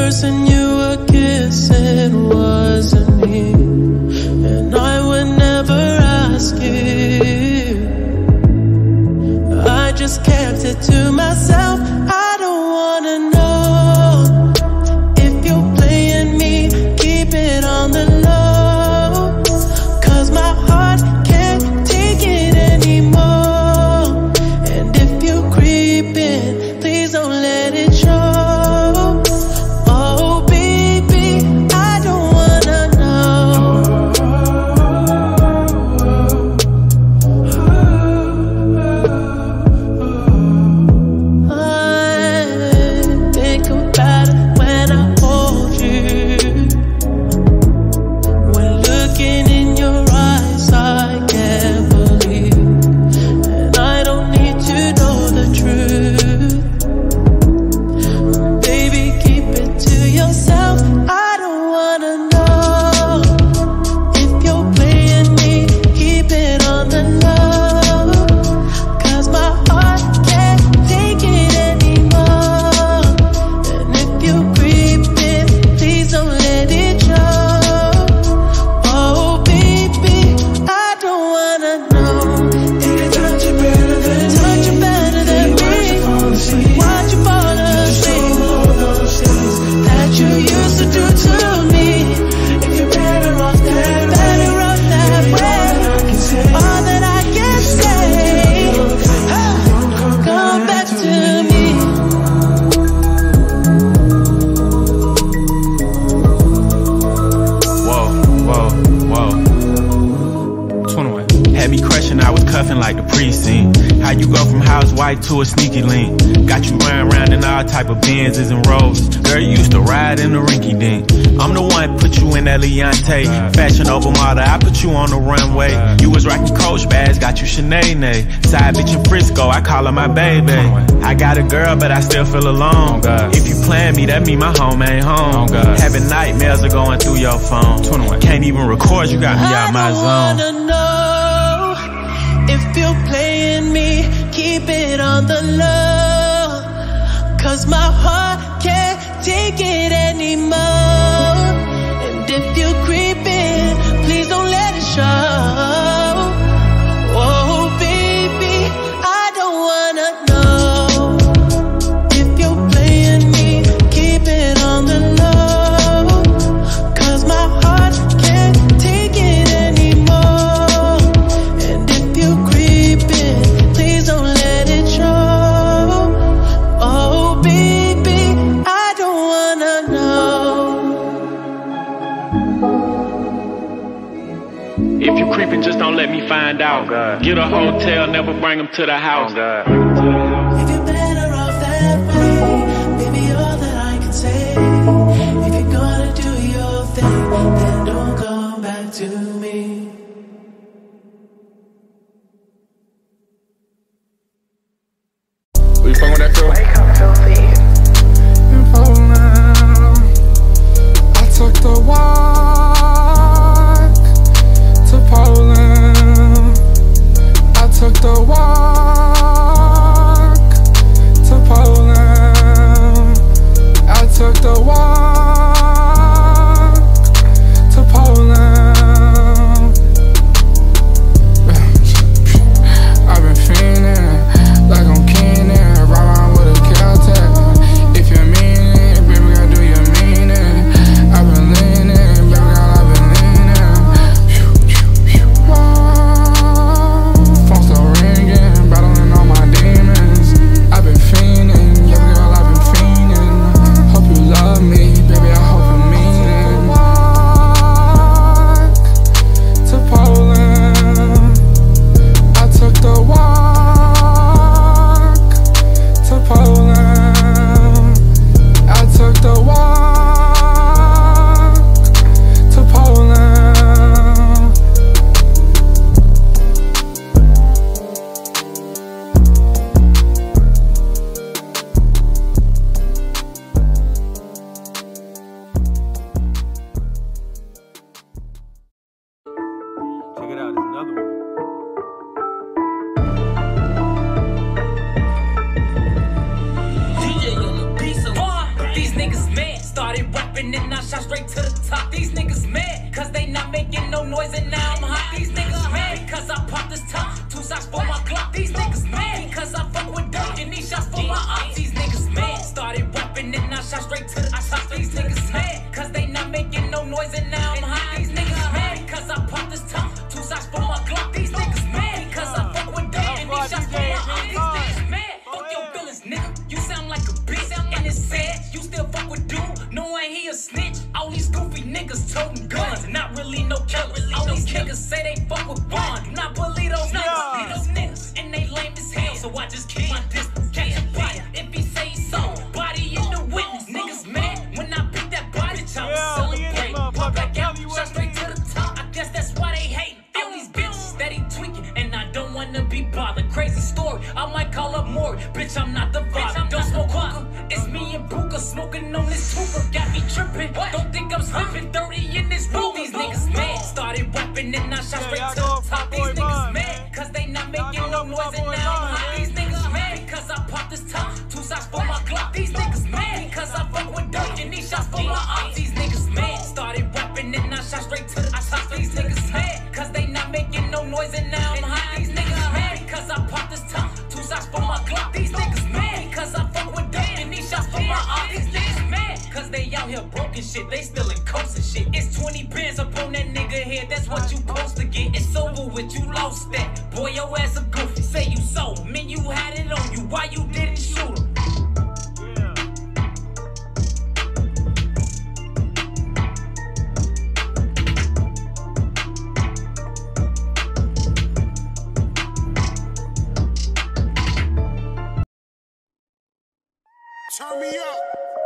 person you were kissing wasn't me, and I would never ask you. I just kept it to myself. I don't wanna know if you're playing me. Keep it on the low, 'cause my heart can't take it anymore. And if you're creeping, please don't let it show. Oh baby, I don't wanna know. I think about it when I hold you. When looking in your eyes, I can't believe. And I don't need to know the truth. Baby, keep it to yourself. I don't wanna know if you're playing me. Keep it on the low, 'cause my heart can't take it anymore. And if you're creeping, please don't let it show. Oh baby, I don't wanna know. Did it touch you better than me? Touch you better than me? Watch you fall asleep that you used to do to me. If you're better off that way, all that I can say, come back to me. Whoa, whoa, whoa. 21. Had me crushing, I was cuffing like the precinct. How you go from house white to a sneaky link? Got you running around in all type of Benzes and Rolls. Girl, you used to ride in the rinky dink. I'm the one put you in that Lil Yachty. Fashion over model, I put you on the runway. You was rocking Coach bags, got you Sinead. Side bitch in Frisco, I call her my baby. I got a girl, but I still feel alone. If you plan me, that mean my home ain't home. Having nightmares are going through your phone. Can't even record, you got me out my zone. I don't wanna know if you're playing me. Keep it on the low, 'cause my heart can't take it anymore. And if you're creeping, please don't let it show. Oh baby, I don't wanna know if you're playing me. Keep it on the low, 'cause my heart can't take it anymore. And if you're creeping, please don't let it show. Oh baby, I don't wanna know. If you creeping, just don't let me find out. Get a hotel, never bring them to the house. If you're better off that way, baby, all that I can say. If you're gonna do your thing, then don't come back to me. You fucking with that girl? I took the walk to Poland. I took the walk then I shot straight to the top. These niggas mad, cause they not making no noise and now I'm high. These niggas mad, cause I popped this top. 2 shots for my Glock. These niggas mad, cause I fuck with them and these shots for my aunt. These niggas mad, fuck your feelings, nigga. You sound like a bitch, and it's sad. You still fuck with dude, knowing he a snitch. All these goofy niggas toting guns, not really no killers. All these niggas say they fuck with Bond, do not believe those niggas. And they lame as hell, so I just keep my distance. Catch a body if he say so. Body in the witness. Niggas mad when I beat that body. I'ma celebrate. Pop back out, shot straight to the top. I guess that's why they hate. All these bitches steady tweaking, and I don't wanna be bothered. Crazy story, I might call up more. Bitch, I'm not the father. Don't smoke hookah. It's me and Booga smoking on this trooper. Got me tripping. Don't think I'm slipping. 30 in this room. These niggas mad. Started rapping and I shot straight to the top. These niggas mad, cause they not making no noise and now I'm hot. These niggas mad, cause I popped this top. 2 shots for my Glock. These niggas mad, cause I fuck with dirt and these shots for my aunt. These niggas mad. Started rapping and I shot straight to the top. These niggas mad, cause they not making no noise and now I'm hot. These niggas mad, cause I popped this top. 2 shots for my Glock. These niggas mad, cause I fuck with dirt and these shots for my aunt. These niggas mad, cause they out here broken shit. They still in coats and shit. It's 20 bands up on that nigga head. That's what you supposed to get. It's over with, you lost that. Boy, your ass a goofy. Say you sold, man, you had it on you. Why you didn't shoot him? Turn me up.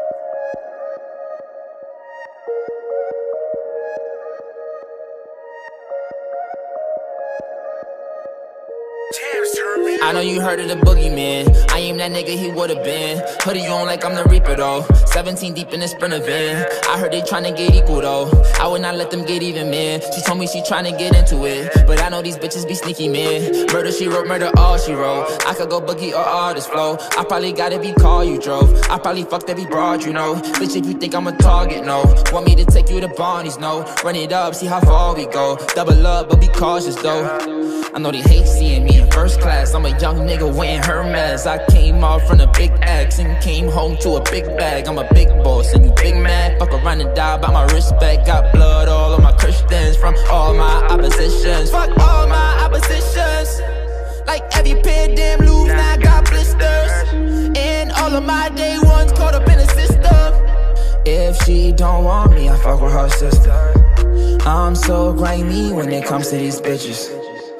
I know you heard of the Boogie, man. I am that nigga he would've been. Hoodie on like I'm the Reaper, though. 17 deep in the Sprinter van. I heard they tryna get equal, though. I would not let them get even, man. She told me she tryna get into it, but I know these bitches be sneaky, man. Murder, she wrote, murder, all she wrote. I could go Boogie or artist flow. I probably got every car you drove. I probably fucked every broad, you know. Bitch, if you think I'm a target, no. Want me to take you to Barney's, no. Run it up, see how far we go. Double up, but be cautious, though. I know they hate seeing me in first class. I'm a young nigga wearing Hermes. I came off from a big X and came home to a big bag. I'm a big boss and you big mad. Fuck around and die by my respect. Got blood all on my Christians from all my oppositions. Fuck all my oppositions. Like every pair of damn loops, now I got blisters. And all of my day ones caught up in the system. If she don't want me, I fuck with her sister. I'm so grimy when it comes to these bitches.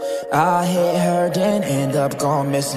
I hit her, then end up gone missing.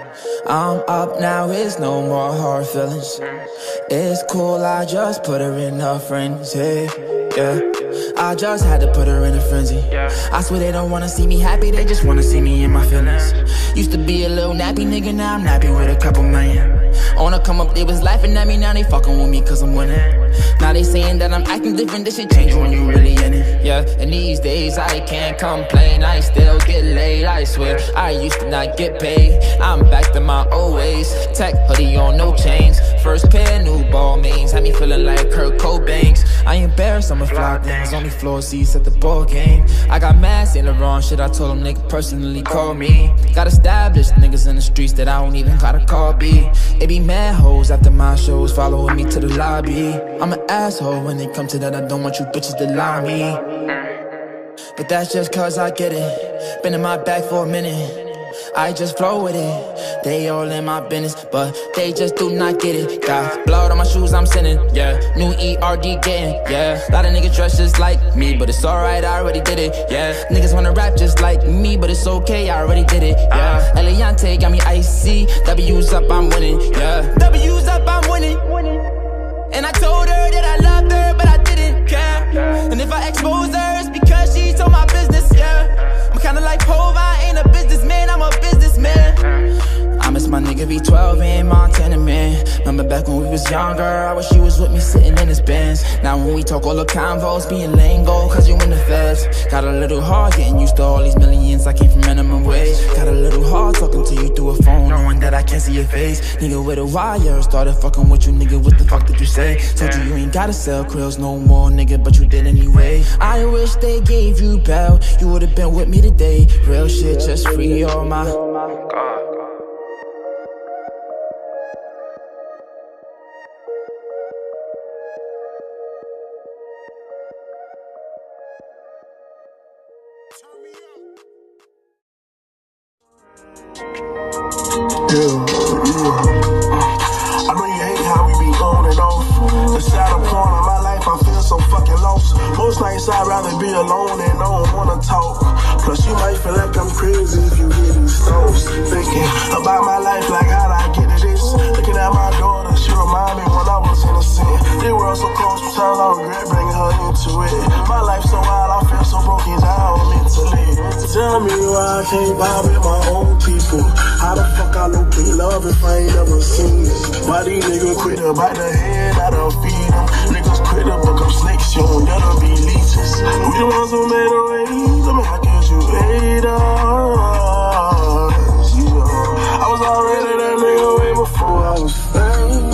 I'm up now, it's no more hard feelings. It's cool, I just put her in a frenzy. Yeah, I just had to put her in a frenzy. I swear they don't wanna see me happy, they just wanna see me in my feelings. Used to be a little nappy nigga, now I'm nappy with a couple million. On a come up, they was laughing at me, now they fucking with me cause I'm winning. Now they saying that I'm acting different, this shit change when you really in it. Yeah, and these days I can't complain, I still get laid, I swear. I used to not get paid, I'm back to my old ways. Tech hoodie on, no chains. First pair, new ball mains, had me feeling like Kurt Cobain's. I embarrassed, I'ma fly things, only floor seats at the ball game. I got mad, saying the wrong shit, I told them nigga personally call me. Got established niggas in the streets that I don't even gotta call B. It be mad hoes after my shows, following me to the lobby. I'm an asshole when it comes to that, I don't want you bitches to lie me. But that's just cause I get it. Been in my bag for a minute, I just flow with it. They all in my business, but they just do not get it. Got blood on my shoes, I'm sending, yeah. New ERD getting, yeah. Lot of niggas dress just like me, but it's alright, I already did it, yeah. Niggas wanna rap just like me, but it's okay, I already did it, yeah. Lil Yachty got me icy, W's up, I'm winning, yeah. W's up, I'm winning. And I told her that I loved her, but I didn't care. And if I expose her, it's because she told my business, yeah. I'm kinda like Hov, I ain't a businessman, I'm a businessman. I miss my nigga V12 in Montana, man. Remember back when we was younger, I wish you was with me sitting in his Benz. Now when we talk all the convos, being lingo, cause you in the feds. Got a little hard getting used to all these millions, I came from minimum wage. Got a little hard talking to you through a phone, knowing that I can't see your face. Nigga with a wire, started fucking with you, nigga, what the fuck did you say? Told you ain't gotta sell krills no more, nigga, but you did anyway. I wish they gave you bail, you would've been with me today. Real shit, just free all my God. into it. My life so wild, I feel so broken down mentally. Tell me why I can't vibe with my own people. How the fuck I look in love if I ain't never seen it? Why these niggas quit to bite the head out of feed them? Niggas quit to become snakes, you don't gotta be leeches. We the ones who made a raise, I mean, how can you hate us? I was already that nigga way before I was famous.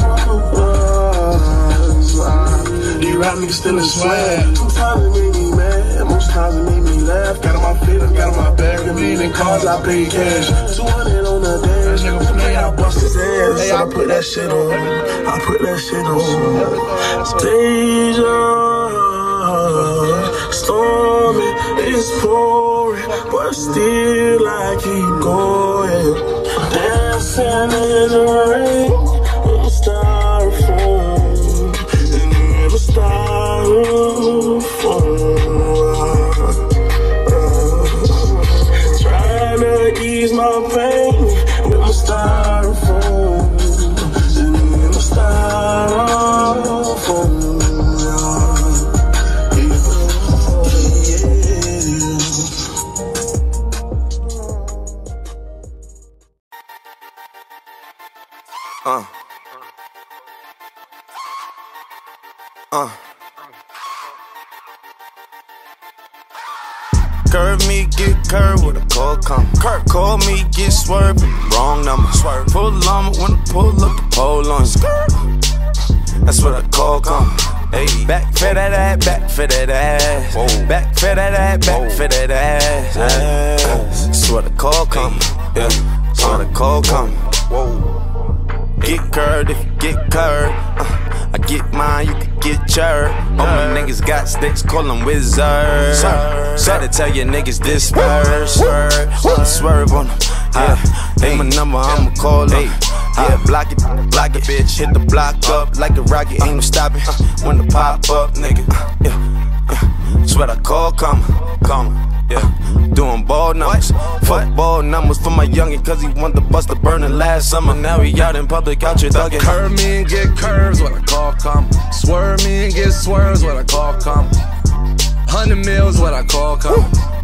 These rap niggas still in swag. Sometimes it made me mad, most times it made me laugh. Got on my feelings, got on my bag, a million cars, I pay cash. 200 on the dash, nigga play, I bust his ass. Hey, I put that shit on, I put that shit on. Deja, stormy, it's pouring, but still I keep going. Dancing in the rain, in the styrofoam, in the styrofoam. Trying to ease my pain with my styrofoam, in the styrofoam. Curve me, get curved with a cold come. Call me, get swerved, wrong number. Pull on when I pull up the pole on. That's what I call come. Hey, back for that ass, back for that ass. Back for that ass, back for that ass. That's what I call come. Yeah, that's what I call come. Get curved if you get curved. I get mine, you can get your. All my niggas got sticks, call them wizards. Gotta tell your niggas disperse. Swerve on them. Yeah, ain't my number, I'ma call them. Yeah, block it, bitch. Hit the block up like a rocket, ain't no stopping. When the pop up, nigga. That's what I call come. Yeah, doing ball numbers. Fuck ball numbers for my youngin', cause he want the bust to burnin' last summer. Now he out in public, out here thuggin'. Curve me and get curves, what I call come. Swerve me and get swerves, what I call come. 100 mils, what I call come.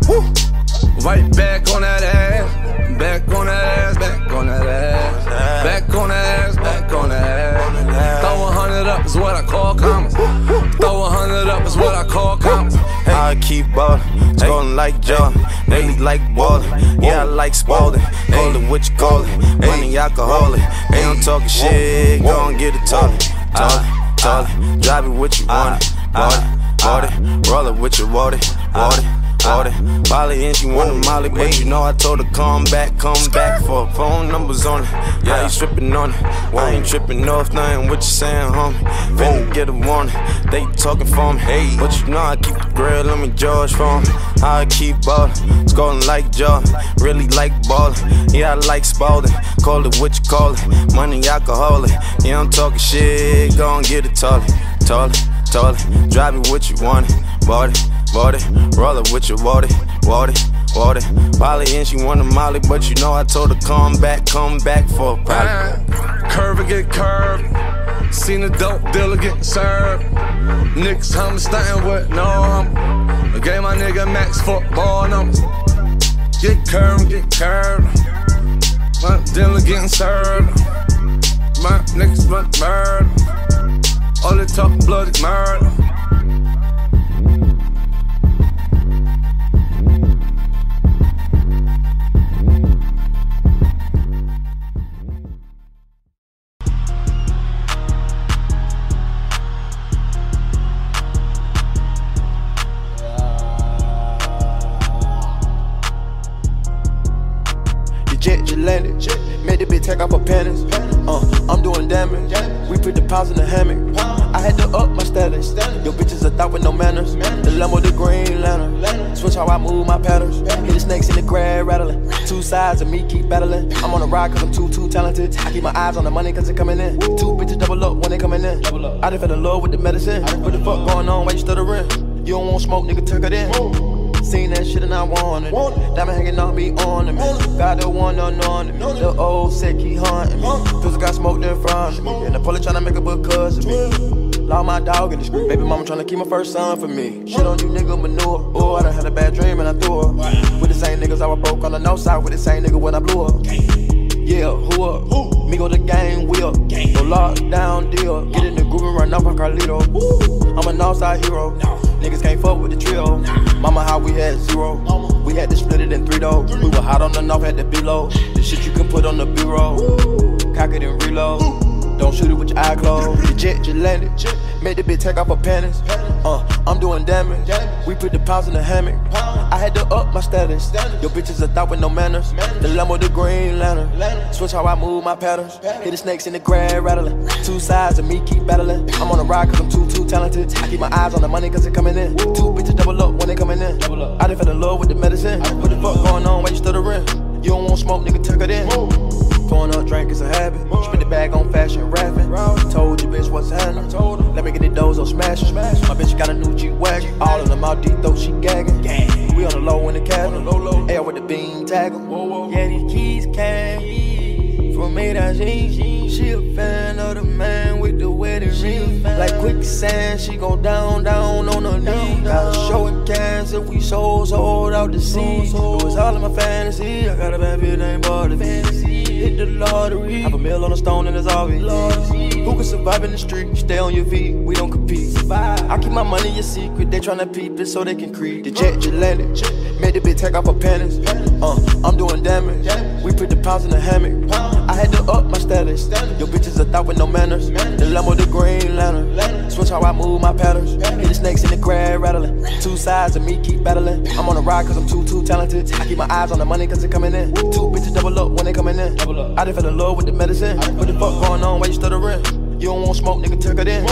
Right back on that ass, back on that ass, back on that ass, back on that ass, back on that ass. Throw 100 up is what I call commas. Throw 100 up is what I call commas. I keep ballin', scoring like Jordan, daily like ballin'. Yeah, I like Spalding, call it what you call it. Money alcoholic, hey, I'm talking shit, go and get it toilet. Drive it what you want it, bought it, roll it with your water. Molly and she want a Molly, but you know I told her come back for phone numbers on it. Yeah, I ain't trippin' on it. I ain't trippin' off nothing what you saying, homie. Finna get a warning, they talking for me. Hey, but you know I keep the grill, let me George for me. I keep ballin', scoring like Jordan, really like ballin'. Yeah, I like Spalding, call it what you call it. Money alcoholic, yeah, I'm talking shit, go and get it toilet. Drive it what you want it, bought it, roll it with your water. Molly and she want a Molly, but you know I told her come back for a problem. Curve and get curved, seen a dope dealer getting served. Niggas I'm stuntin' with no humble. I gave my nigga max football numbers. Get curved, my dealer getting served. My niggas want murder, all they talk bloody murder. Jet landed, made the bitch take off her panties. I'm doing damage. We put the pounds in the hammock. I had to up my status. Yo bitches a thought with no manners. The Lambo, the Green Lantern. Switch how I move my patterns. Hit the snakes in the crab rattling. Two sides of me keep battling. I'm on a ride cause I'm too talented. I keep my eyes on the money cause it coming in. Two bitches double up when they coming in. I done fell in love with the medicine. What the fuck going on? Why you stuttering? You don't want smoke, nigga, tuck it in. Seen that shit and I wanted it. Diamond hanging on me on me. Got the one on me. The old sick, he haunting me. Cause I got smoked in front of me. And the police tryna make a book cuz of me. Lost my dog in the street. Baby mama tryna keep my first son for me. Shit on you nigga manure. Oh, I done had a bad dream and I threw her. With the same niggas I was broke on the north side. With the same nigga when I blew up. Yeah, who up? Who? Me go the gang, we up. No lockdown deal. Get in the groove and run up on Carlito. I'm a northside hero. Niggas can't fuck with the trio. Mama, how we had 0. We had to split it in 3 though. We were hot on the north, had to be low. The shit you can put on the bureau. Cock it and reload. Don't shoot it with your eye closed. The jet just landed. Made the bitch take off her panties. I'm doing damage. We put the pounds in the hammock. I had to up my status. Your bitches a thought with no manners. The Lambo, the green lantern. Switch how I move my patterns. Hit the snakes in the grass rattling. 2 sides of me keep battling. I'm on a ride cause I'm too talented. I keep my eyes on the money cause it coming in. 2 bitches double up when they coming in. I done fell in love with the medicine. What the fuck going on? Why you stuttering? You don't want smoke, nigga, tuck it in. Pouring up drink is a habit. Spin the bag on fashion rapping. Told you bitch what's happening. Let me get the dozo smashing. My bitch got a new G-Wagon. All of them out deep though she gagging. We on the low in the cabin. Air with the beam tagger. Yeah, these keys came from me that she a fan of the man with the wedding ring. Like quicksand, she go down on her knees. Got a show in Kansas, we sold out the sea. It was all in my fantasy. I got a bad bitch named Barbie. Hit the lottery. Have a meal on a stone and it's obvious. Who can survive in the street? Stay on your feet, we don't compete. I keep my money a secret, they tryna peep it so they can creep. The jet just landed, made the bitch take off her panties. I'm doing damage, we put the pounds in the hammock. I had to up my status, your bitches a thought with no manners. The Lambo, the green lantern, switch how I move my patterns. Hit the snakes in the grass rattling, 2 sides of me keep battling. I'm on a ride cause I'm too talented. I keep my eyes on the money cause it coming in. 2 bitches double up when they coming in. I done fell in love with the medicine. What the fuck going on? Why you stuttering? You don't want smoke, nigga, tuck it in.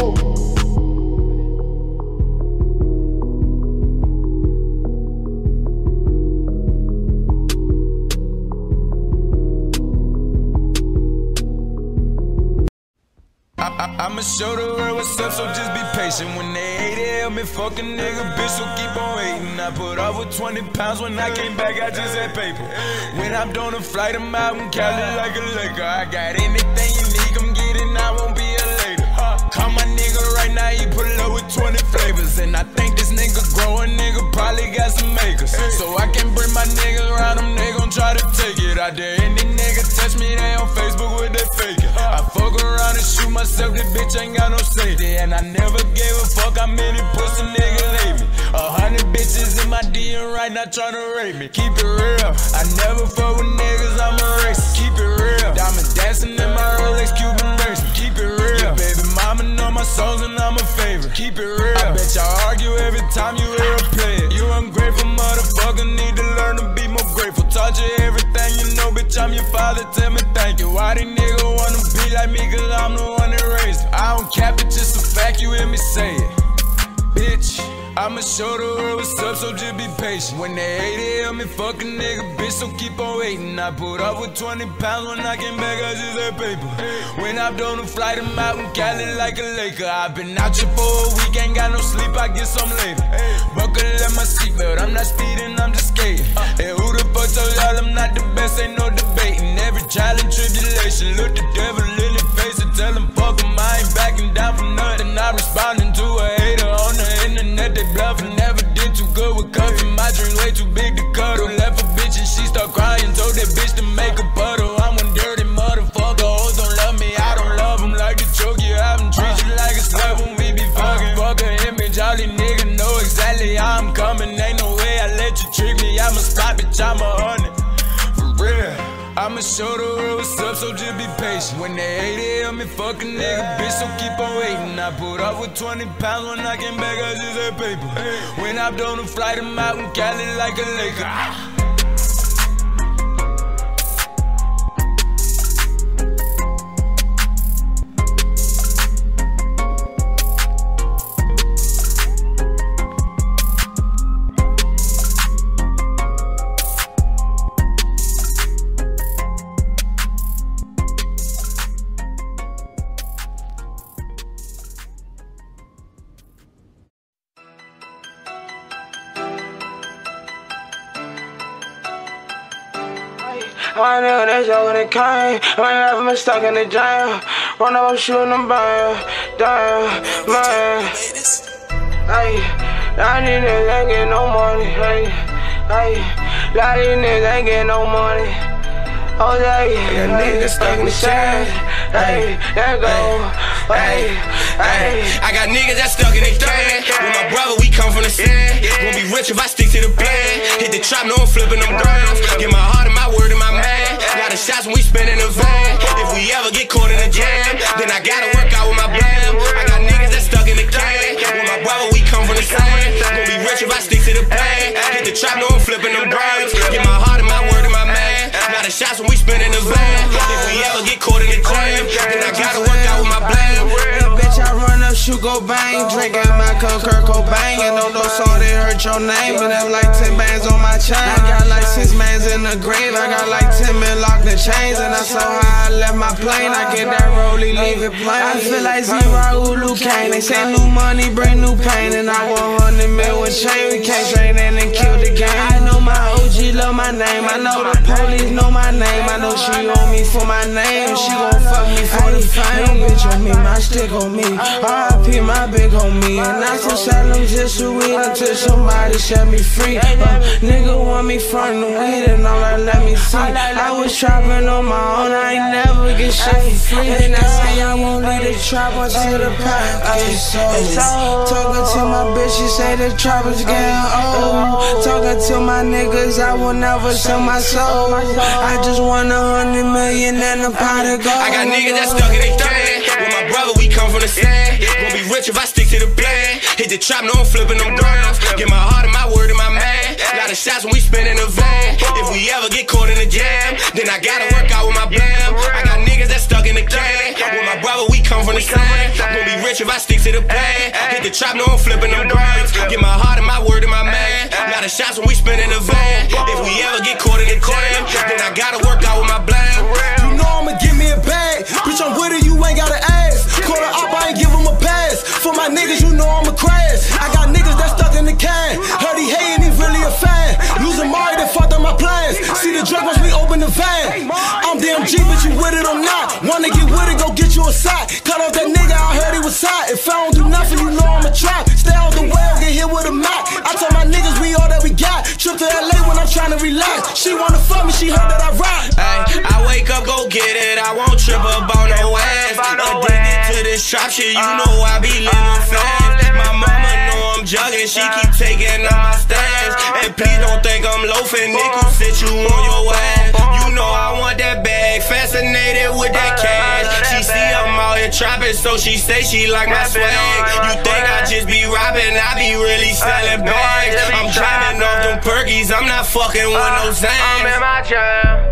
I'ma show the world what's up, so just be patient. When they hate it, help me fuck a nigga, bitch, so keep on hating. I put off with 20 pounds, when I came back, I just had paper. When I'm doing a flight, I'm out in Cali like a Laker. I got anything you need, come get it, I won't be a later. Call my nigga right now, he pull up with 20 flavors. And I think this nigga growing, nigga probably got some makers. So I can bring my niggas around, them they gon' try to take it. I dare any nigga touch me, they on Facebook with that fake it. I fuck around and shoot myself, this bitch ain't got no safety. And I never gave a fuck how many pussy niggas hate me. 100 bitches in my DM right now tryna rape me. Keep it real, I never fuck with niggas, I'm a racist. Keep it real, diamond dancing in my Rolex Cuban racing. Keep it real, yeah, baby mama know my songs and I'm a favorite. Keep it real, I bet y'all argue every time you hear a play it. You ungrateful motherfucker, need to learn to be more grateful. Taught you everything you know, bitch, I'm your father, tell me thank you. Why these niggas wanna be like me, cause I'm the one that raised them. I don't cap it, just a fact, you hear me say it. Bitch, I'ma show the world what's up, so just be patient. When they hate it, help me fuck a nigga, bitch, so keep on waiting. I put up with 20 pounds, when I came back, I just had paper. When I'm doing a flight, I'm out in Cali like a Laker. I've been out here for a week, ain't got no sleep, I get some later. Buckle at my seatbelt, I'm not speeding, I'm just skating. And who the fuck told y'all I'm not the best, ain't no debating. Every trial and tribulation, look the devil in the face and tell him fuck him, I ain't backing down from nothing. I'm responding to a hater on the internet, they bluffing. Never did too good with cuffing, my dream way too big to cuddle. Left a bitch and she start crying, told that bitch to make a puddle. I'm one dirty motherfucker, hoes don't love me, I don't love them. Like the joke, you have them treat you like a slut when we be fucking. Fuck a image, all these niggas know exactly how I'm coming. Ain't no way I let you trick me, I'm a spot bitch, I'm a honey. For real, I'ma show the world what's up, so just be patient. When they hate it, help me fuck a nigga, bitch, so keep on waiting. I put up with 20 pounds, when I came back, I just had paper. When I'm doing a flight, I'm out in Cali like a Laker. I knew that show when it came. When I left me stuck in the jam. Run up, I'm shooting them down, man. Ay, lot of these niggas ain't getting no money. Ay, lot of these niggas ain't getting no money. Oh, yeah, I got niggas stuck in the shade. Hey, there go. Hey, I got niggas that stuck in the thing. With my brother, we come from the sand. Won't be rich if I stick to the plan. Hit the trap, no I'm flipping them grams. Get my heart and my word and my man. Lot of shots when we spin in the van. If we ever get caught in a jam, then I gotta work out with my blam. I got niggas that stuck in the can. With my brother, we come from the sand. Won't be rich if I stick to the plan. Hit the trap, no I'm flipping them grams. Get my heart and my word and my man. Lot of shots when we spin in the van. If we ever get caught in a jam, then I gotta work out with my blam. Bitch, I run up, shoot, go bang. Drinking my Kurt Cobain. And no song that hurt your name. But have like 10 bands on my chain. I got like 6 mans in the grave. I got like 10 men locked in chains. And I saw how I left my plane. I get that rollie, leave it plain. I feel like Zero, lookin. They say new money bring new pain. And I want 100 mil with chain. We can't train in and kill the game. I know my OG love my name. I know the police know my name. I know she on me for my name. She gon' fuck me for the fame. Bitch on me, my stick on me. RIP my big homie. And I still sell them just to weed until somebody set me free. Nigga want me from the weed and all that let me see. I was trapping on my own, I ain't never get shit for free. And I say I won't leave the trap until the pocket sold. Talking to my bitch, she say the trap is getting old. Talking to my niggas, I will never sell my soul. I just want 100 million and a pot of gold. I got niggas that stuck in their thing. With my brother, we come from the sand. Won't be rich if I stick to the plan. Hit the trap, no I'm flipping them grams. Get my heart and my word and my man. Lot of shots when we spin in the van. If we ever get caught in a jam, then I gotta work out with my blam. I got niggas that stuck in the can. With my brother, we come from the sand. Won't be rich if I stick to the plan. Hit the trap, no I'm flipping them grams. Get my heart and my word and my man. Lot of shots when we spin in the van. If we ever get caught in a jam, then I gotta work out with my blam. You know I'ma give me a bag. Bitch, I'm with her, you ain't gotta ask. Call her up, I ain't give him a pass. For my niggas, you know I'ma crash. I got niggas that stuck in the can. Heard he hatin', he really a fan. Losing Mari, that fucked up my plans. See the drug once we open the van. I'm DMG, but you with it or not. Wanna get with it, go get you a side. Cut off that nigga, I heard he was hot. If I don't do nothing, you know I'ma try. Stay out the way, get hit with a mop. I told my niggas we all that we got. Trip to LA when I'm trying to relax. She wanna fuck me, she heard that I rock. Ay, I wake up, go get it. I won't trip up on no ass. Addicted to this trap shit, you know I be living fast. My mama know I'm jugging, she keep taking all my stash. And please don't think I'm loafing, nickel sit you on your ass. You know I want that bag, fascinated with that cash. She see I'm out here trapping, so she say she like my swag. You think I just be robbing, I be really selling bags. I'm driving off them perkies, I'm not fucking with no Zans. I'm in my jam.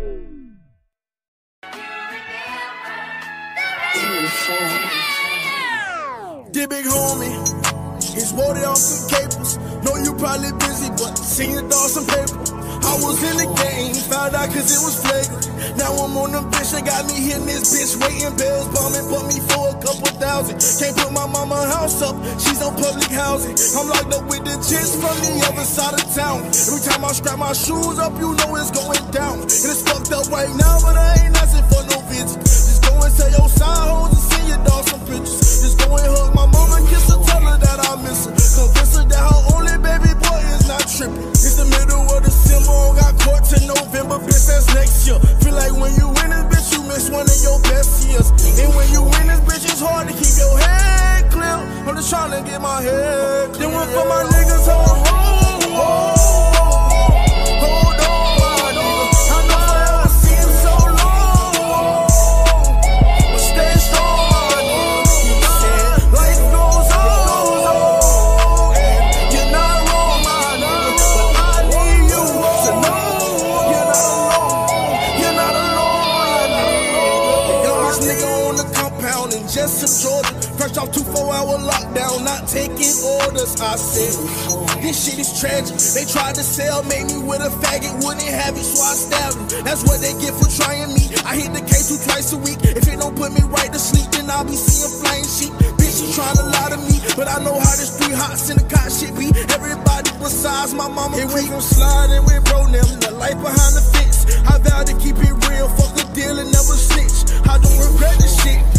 Dear big homie, he's loaded off some capers. Know you probably busy, but seen your dog some paper. I was in the game, found out cause it was flagrant. Now I'm on the bitch, they got me hitting this bitch, waiting bills, bumming, put me for a couple thousand. Can't put my mama house up, she's on public housing. I'm locked up with the jits from the other side of town. Every time I strap my shoes up, you know it's going down. And it's fucked up right now, but I ain't asking for no visit. Just go and tell your side hoes and send your dog some pictures. Just go and hug my mama, kiss her, tell her that I miss her. Convince her that her only baby boy is not tripping. It's the middle of December, got caught to November, bitch, that's next year. Feel like when you win this bitch, you miss one of your best years. And when you win this bitch, it's hard to keep your head clear. I'm just trying to get my head clear. Then one for my niggas on the road. Hold on, my nigga. I know I see him so long, but stay strong, my nigga. Life goes on, and you're not wrong, my nigga. But I need you to know you're not alone. You're not alone, my nigga. The youngest nigga on the compound in Jessup, Georgia. Fresh off 2-4-hour lockdown, not taking orders. I said, this shit is tragic. They tried to sell, made me with a faggot, wouldn't have it, so I stabbed him. That's what they get for trying me. I hit the K2 twice a week. If it don't put me right to sleep, then I'll be seeing flying sheep. Bitch, she trying to lie to me, but I know how this 3 hots in the cot shit be. Everybody besides my mama. And we gon' slide and we bro them. The life behind the fence. I vow to keep it real, fuck a deal and never snitch. I don't regret this shit.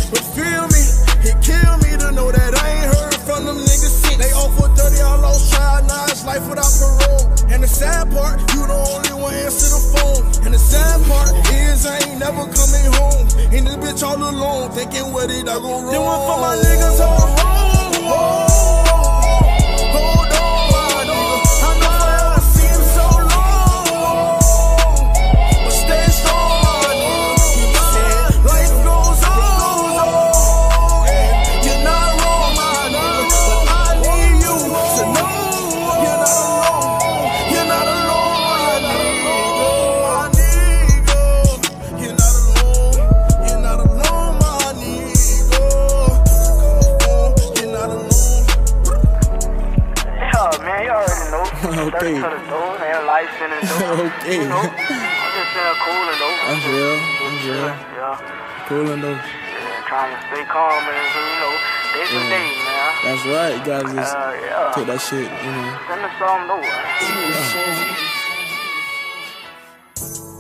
But feel me, it killed me to know that I ain't heard from them niggas since. They offered 30, I lost child, now it's life without parole. And the sad part, you the only one answer the phone. And the sad part is I ain't never coming home. And this bitch all alone, thinking where did I go wrong? Then one for my niggas on the road. Hold on, my nigga. I know I ever seen him so long. But stay strong, my nigga. Life goes on. And you're not wrong, my nigga. But I need you to know you're not alone. You're not alone, my nigga. You're not alone. You're not alone, my nigga. You're not alone. Yeah, man, you already know. Okay. Life sentence, Okay. You know, I'm just saying cooling though. That's real. That's real. Yeah. Cooling though. Yeah, trying to stay calm and you know, day to day, man. That's right. You gotta just yeah. take that shit, you know. Send us some though.